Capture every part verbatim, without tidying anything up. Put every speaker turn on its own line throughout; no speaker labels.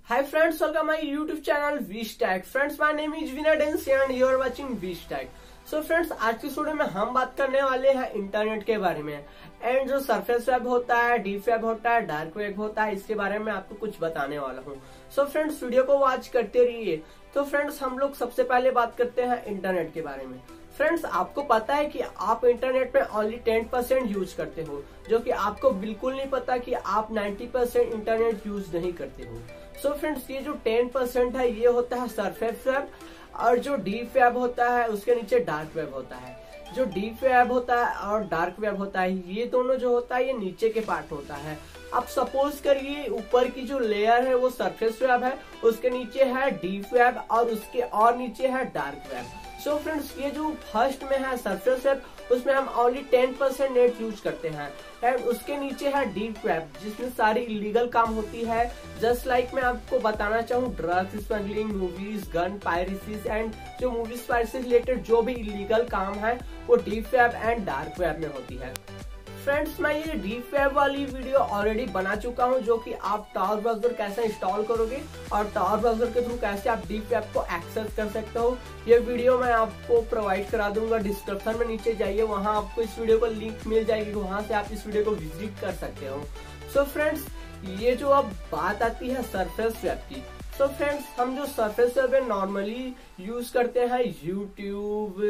Hi friends, welcome my YouTube channel VStack. Friends, my name is Vinay Densi and you are watching VStack. So friends, आज की video में हम बात करने वाले हैं इंटरनेट के बारे में एंड जो सरफेस वेब होता है, डीप वेब होता है, डार्क वेब होता है, इसके बारे में आपको कुछ बताने वाला हूँ. सो so फ्रेंड्स, वीडियो को वॉच करते रहिए. तो फ्रेंड्स, हम लोग सबसे पहले बात करते हैं इंटरनेट के बारे में. फ्रेंड्स, आपको पता है कि आप इंटरनेट में ओनली टेन परसेंट यूज करते हो, जो कि आपको बिल्कुल नहीं पता कि आप नाइन्टी परसेंट इंटरनेट यूज नहीं करते हो. सो फ्रेंड्स, ये जो टेन परसेंट है ये होता है सरफेस वेब, और जो डीप वेब होता है उसके नीचे डार्क वेब होता है. जो डीप वेब होता है और डार्क वेब होता है, ये दोनों जो होता है ये नीचे के पार्ट होता है. अब सपोज करिए ऊपर की जो लेयर है वो सरफेस वेब है, उसके नीचे है डीप वेब और उसके और नीचे है dark web. So so friends, ये जो फर्स्ट में है सरफेस वेब, उसमें हम only ten percent net use करते हैं एंड उसके नीचे है डीप वेब, जिसमें सारी इलीगल काम होती है. जस्ट लाइक like मैं आपको बताना चाहूँ, drugs smuggling, movies, gun piracies and जो मूवीज पायरेसी रिलेटेड जो भी इलीगल काम है वो deep web and dark web में होती है. फ्रेंड्स, मैं ये डीप वेब वाली वीडियो ऑलरेडी बना चुका हूँ, जो कि आप टॉर ब्राउजर कैसे इंस्टॉल करोगे और टॉर ब्राउजर के थ्रू कैसे आप डीप वेब को एक्सेस कर सकते हो. ये वीडियो मैं आपको प्रोवाइड करा दूंगा डिस्क्रिप्शन में, नीचे जाइए, वहां आपको इस वीडियो को लिंक मिल जाएगी, वहां से आप इस वीडियो को विजिट कर सकते हो. सो फ्रेंड्स, ये जो अब बात आती है सरफेस वेब की, तो फ्रेंड्स, हम जो सरफेस वेब है नॉर्मली यूज करते हैं यूट्यूब,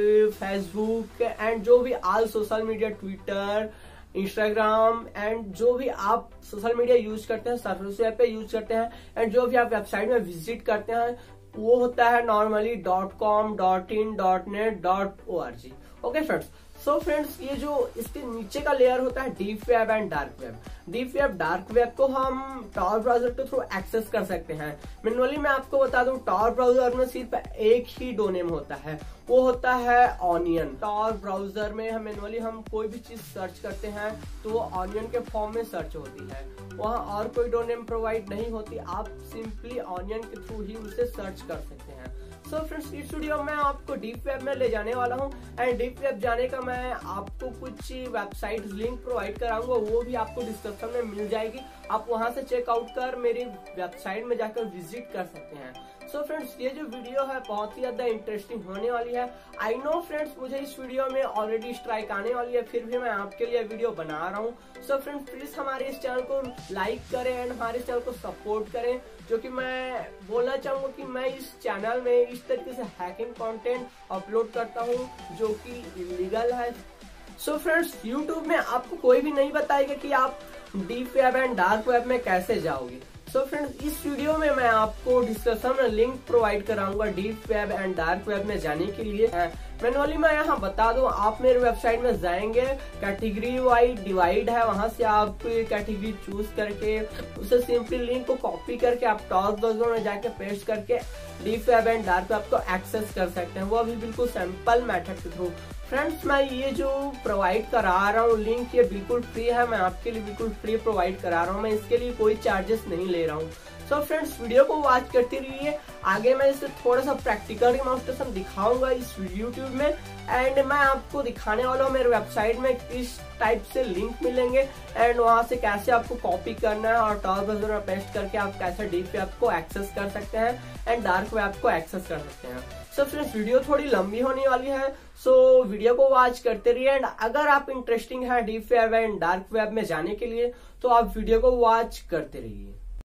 फेसबुक एंड जो भी all social media, Twitter, Instagram and जो भी आप सोशल मीडिया यूज करते हैं सरफेस वेब पे यूज करते हैं एंड जो भी आप वेबसाइट में विजिट करते हैं वो होता है normally dot com, dot in, dot net, dot O R G. Okay friends, so friends, ये जो इसके नीचे का लेयर होता है deep web and dark web. Deep web, dark web को हम टॉर ब्राउजर के थ्रू एक्सेस कर सकते हैं. मैनुअली मैं आपको बता दूं, टॉर ब्राउजर में सिर्फ एक ही डोमेन होता है, वो होता है ऑनियन. टॉर ब्राउजर में हम मैनुअली हम कोई भी चीज सर्च करते हैं तो वो ऑनियन के फॉर्म में सर्च होती है, वहाँ और कोई डोमेन प्रोवाइड नहीं होती. आप सिंपली ऑनियन के थ्रू ही उसे सर्च कर सकते हैं. सो so फ्रेंड्स, इस वीडियो में आपको डीप वेब में ले जाने वाला हूँ एंड डीप वेब जाने का मैं आपको कुछ वेबसाइट लिंक प्रोवाइड कराऊंगा, वो भी आपको डिस्क्रिप्शन में मिल जाएगी. आप वहां से चेकआउट कर मेरी वेबसाइट में जाकर विजिट कर सकते हैं. सो so फ्रेंड्स, ये जो वीडियो है बहुत ही ज्यादा इंटरेस्टिंग होने वाली है. आई नो फ्रेंड्स, मुझे इस वीडियो में ऑलरेडी स्ट्राइक आने वाली है, फिर भी मैं आपके लिए वीडियो बना रहा हूँ. सो फ्रेंड्स, प्लीज हमारे इस चैनल को लाइक करें एंड हमारे चैनल को सपोर्ट करें, जो कि मैं बोलना चाहूंगा कि मैं इस चैनल में इस तरीके से हैकिंग कंटेंट अपलोड करता हूँ जो कि इलीगल है. सो फ्रेंड्स, यूट्यूब में आपको कोई भी नहीं बताएगा कि आप deep web and dark web में कैसे जाओगे. सो so फ्रेंड्स, इस वीडियो में मैं आपको डिस्क्रिप्शन में लिंक प्रोवाइड कराऊंगा deep web and dark web में जाने के लिए. मैनुअली मैं यहाँ बता दूं, आप मेरे वेबसाइट में जाएंगे, कैटेगरी वाइज डिवाइड है, वहां से आप कैटेगरी चूज करके उसे सिंपली लिंक को कॉपी करके आप टॉर ब्राउजर में जाके पेस्ट करके deep web and dark web को एक्सेस कर सकते हैं, वो अभी बिल्कुल सिंपल मेथड के थ्रू. फ्रेंड्स, मैं ये जो प्रोवाइड करा रहा हूँ लिंक, ये बिल्कुल फ्री है, मैं आपके लिए बिल्कुल फ्री प्रोवाइड करा रहा हूँ, मैं इसके लिए कोई चार्जेस नहीं ले रहा हूँ. सो फ्रेंड्स, वीडियो को वॉच करते रहिए. आगे मैं इसे थोड़ा सा प्रैक्टिकल डेमोंस्ट्रेशन दिखाऊंगा इस यूट्यूब में एंड मैं आपको दिखाने वाला हूँ मेरे वेबसाइट में किस टाइप से लिंक मिलेंगे एंड वहां से कैसे आपको कॉपी करना है और टॉर ब्राउजर में पेस्ट करके आप कैसे डीप वेब को एक्सेस कर सकते हैं एंड डार्क वेब को एक्सेस कर सकते हैं. सो फ्रेंड्स, वीडियो थोड़ी लंबी होने वाली है, सो so, वीडियो को वॉच करते रहिए एंड अगर आप इंटरेस्टिंग है deep web and dark web में जाने के लिए तो आप वीडियो को वॉच करते रहिए.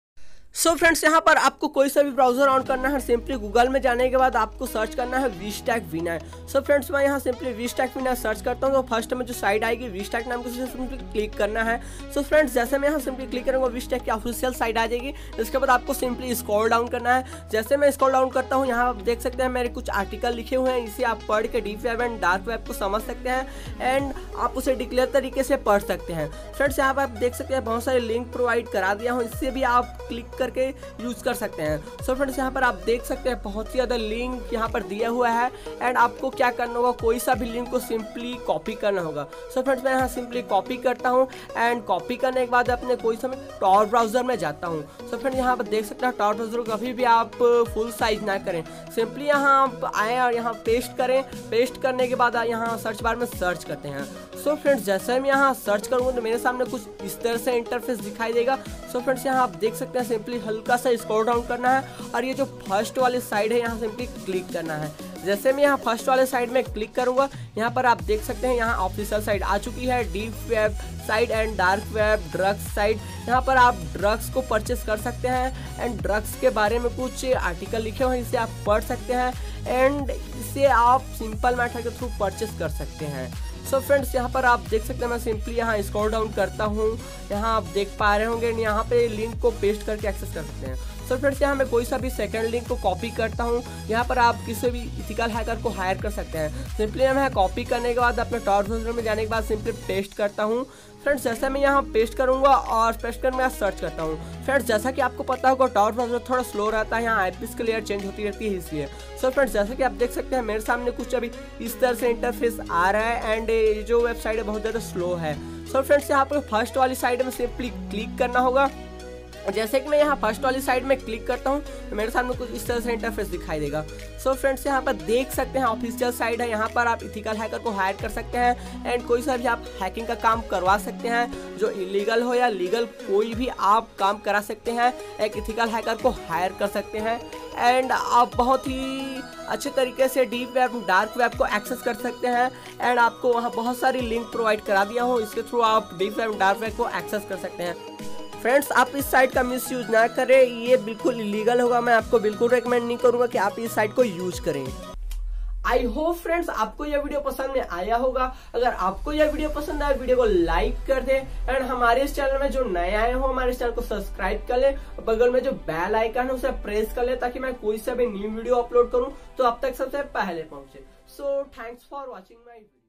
सो so फ्रेंड्स, यहाँ पर आपको कोई सा भी ब्राउजर ऑन करना है, सिंपली गूगल में जाने के बाद आपको सर्च करना है VStack विनय. सो फ्रेंड्स, मैं यहाँ सिंपली VStack विनय सर्च करता हूँ तो फर्स्ट में जो साइट आएगी VStack नाम की, सिंपली क्लिक करना है. सो so फ्रेंड्स, जैसे मैं यहाँ सिंपली क्लिक करूँगा VStack की ऑफिशियल साइट आ जाएगी. इसके बाद आपको सिंपली स्क्रॉल डाउन करना है. जैसे मैं स्क्रॉल डाउन करता हूँ, यहाँ आप देख सकते हैं मेरे कुछ आर्टिकल लिखे हुए हैं, इसे आप पढ़ के deep web and dark web को समझ सकते हैं एंड आप उसे डिक्लेयर तरीके से पढ़ सकते हैं. फ्रेंड्स, यहाँ पर आप देख सकते हैं बहुत सारे लिंक प्रोवाइड करा दिया हूँ, इससे भी आप क्लिक करके यूज कर सकते हैं. सो फ्रेंड्स, यहाँ पर आप देख सकते हैं बहुत ही ज्यादा लिंक यहाँ पर दिया हुआ है एंड आपको क्या करना होगा, कोई सा भी लिंक को सिंपली कॉपी करना होगा. सो फ्रेंड्स, मैं यहाँ सिंपली कॉपी करता हूँ एंड कॉपी करने के बाद अपने कोई सा टॉर ब्राउजर में जाता हूँ. सो फ्रेंड्स, यहाँ पर देख सकते हैं टॉर ब्राउजर को कभी भी आप फुल साइज ना करें, सिंपली यहाँ आप आए और यहाँ पेस्ट करें. पेस्ट करने के बाद यहाँ सर्च बार में सर्च करते हैं. सो फ्रेंड्स जैसे मैं यहाँ सर्च करूंगा तो मेरे सामने कुछ इस तरह से इंटरफेस दिखाई देगा। सो फ्रेंड्स यहाँ आप देख सकते हैं सिंपली हल्का सा स्क्रॉल डाउन करना है और ये जो फर्स्ट वाली साइड है यहाँ सिंपली क्लिक करना है। जैसे मैं यहाँ फर्स्ट वाले साइड में क्लिक करूंगा यहाँ पर आप देख सकते हैं यहाँ ऑफिशियल साइट आ चुकी है, deep web site and dark web drugs site. यहाँ पर आप ड्रग्स को परचेस कर सकते हैं एंड ड्रग्स के बारे में कुछ आर्टिकल लिखे हुए हैं, इसे आप पढ़ सकते हैं एंड इसे आप सिंपल मेथड के थ्रू परचेस कर सकते हैं। सो so फ्रेंड्स यहाँ पर आप देख सकते हैं मैं सिंपली यहाँ स्क्रॉल डाउन करता हूँ, यहाँ आप देख पा रहे होंगे यहाँ पे लिंक को पेस्ट करके एक्सेस कर सकते हैं। सो so फ्रेंड्स यहाँ मैं कोई सा भी सेकंड लिंक को कॉपी करता हूँ, यहाँ पर आप किसी भी इथिकल हैकर को हायर कर सकते हैं। सिंपली मैं कॉपी करने के बाद अपने टॉर ब्राउज़र में जाने के बाद सिंपली पेस्ट करता हूँ। फ्रेंड्स जैसा मैं यहाँ पेस्ट करूंगा और पेस्ट कर मैं सर्च करता हूँ। फ्रेंड्स जैसा कि आपको पता होगा टॉर ब्राउज़र थोड़ा स्लो रहता है, यहाँ आईपीएस की लेयर चेंज होती रहती है इसलिए। सो फ्रेंड्स जैसा कि आप देख सकते हैं मेरे सामने कुछ अभी इस तरह से इंटरफेस आ रहा है एंड ये जो वेबसाइट है बहुत ज़्यादा स्लो है। सो फ्रेंड्स यहाँ पर फर्स्ट वाली साइड में सिंपली क्लिक करना होगा। जैसे कि मैं यहाँ फर्स्ट वाली साइड में क्लिक करता हूँ तो मेरे सामने कुछ इस तरह से इंटरफेस दिखाई देगा। सो फ्रेंड्स यहाँ पर देख सकते हैं ऑफिशियल साइट है, यहाँ पर आप इथिकल हैकर को हायर कर सकते हैं एंड कोई सा भी आप हैकिंग का काम करवा सकते हैं, जो इलीगल हो या लीगल कोई भी आप काम करा सकते हैं। एक इथिकल हैकर को हायर कर सकते हैं एंड आप बहुत ही अच्छे तरीके से डीप वेब डार्क वेब को एक्सेस कर सकते हैं एंड आपको वहाँ बहुत सारी लिंक प्रोवाइड करा दिया हूँ, इसके थ्रू आप डीप वेब डार्क वेब को एक्सेस कर सकते हैं। फ्रेंड्स आप इस साइट का मिस यूज ना करें, ये बिल्कुल इलीगल होगा, मैं आपको बिल्कुल रेकमेंड नहीं करूंगा कि आप इस साइट को यूज करें। आई होप फ्रेंड्स आपको यह वीडियो पसंद में आया होगा। अगर आपको यह वीडियो पसंद आया वीडियो को लाइक कर दें एंड हमारे इस चैनल में जो नए आए हो हमारे इस चैनल को सब्सक्राइब कर लें, बगल में जो बेल आइकन है उसे प्रेस कर लें ताकि मैं कोई सा भी न्यू वीडियो अपलोड करूं तो अब तक सबसे पहले पहुंचे। So thanks for watching my video.